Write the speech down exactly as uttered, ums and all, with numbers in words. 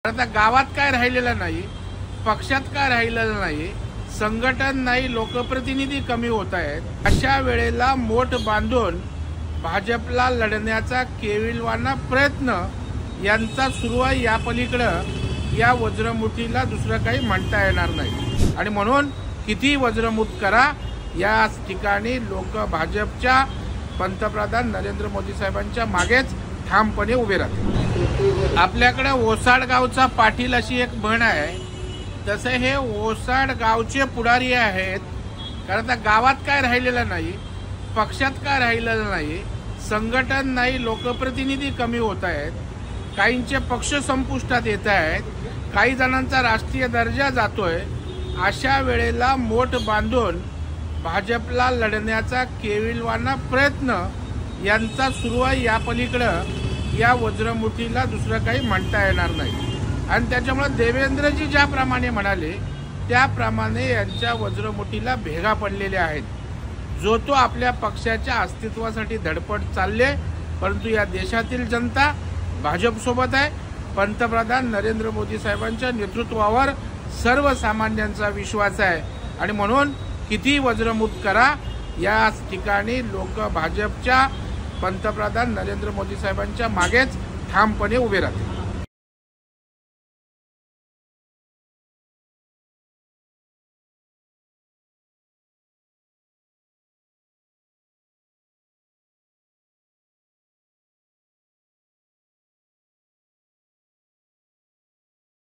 आता गावात काय राहिलेलं नाही, पक्षात काय राहिलेलं नाही, संघटन नाही, लोकप्रतिनिधी कमी होत आहेत। अशा वेळेला मोठ बांधून भाजपला लढण्याचा केविलवाना प्रयत्न यांचा सुरू आहे। या पलीकडे या वज्रमुठीला दुसरं काही म्हणता येणार नाही आणि म्हणून किती वज्रमुठ करा, या ठिकाणी लोक भाजपच्या पंतप्रधान नरेंद्र मोदी साहेबांच्या मागेच ठामपणे उभे राहतील। आपल्याकडे ओसाड गावचा पाटील अशी एक म्हण आहे, तसे हे ओसाड गावचे पुढारी आहेत। कारण आता गावात काय राहिलेलं नाही, पक्षात काय राहिलेलं नाही, संघटन नाही, लोकप्रतिनिधी कमी होत आहेत, काहींचे पक्ष संपुष्टात येत आहेत, काही जणांचा राष्ट्रीय दर्जा जातोय। अशा वेळेला मोठ बांधून भाजपला लढण्याचा केविलवाना प्रयत्न यांचा सुरू आहे। या पलीकडे या वज्रमुठीला दुसरं काही म्हणता येणार नाही आणि त्याच्यामुळे देवेंद्रजी ज्याप्रमाणे म्हणाले त्याप्रमाणे यांच्या वज्रमुठीला भेगा पडलेल्या आहेत। जो तो आपल्या पक्षाच्या अस्तित्वासाठी धडपड चालले, परंतु या देशातील जनता भाजपसोबत आहे। पंतप्रधान नरेंद्र मोदी साहेबांच्या नेतृत्वावर सर्वसामान्यांचा विश्वास आहे आणि म्हणून किती वज्रमुठ करा, या ठिकाणी लोक भाजपच्या पंतप्रधान नरेंद्र मोदी साहेबांच्या मागेच ठामपणे उभे राहतील।